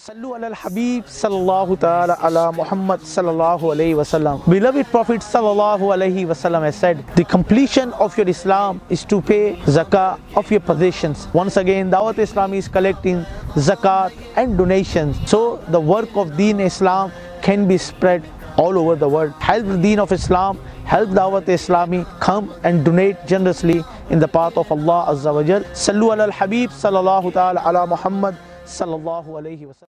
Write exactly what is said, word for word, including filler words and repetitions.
Sallu ala al-Habib sallallahu ta'ala ala Muhammad sallallahu alayhi wasallam. Beloved Prophet sallallahu alayhi wasallam has said, the completion of your Islam is to pay Zakah of your possessions. Once again, Dawateislami is collecting Zakat and donations, so the work of Deen Islam can be spread all over the world. Help the Deen of Islam, help Dawateislami, come and donate generously in the path of Allah Azza wa Jal. Sallu ala al-Habib sallallahu ta'ala ala Muhammad sallallahu alayhi wasallam.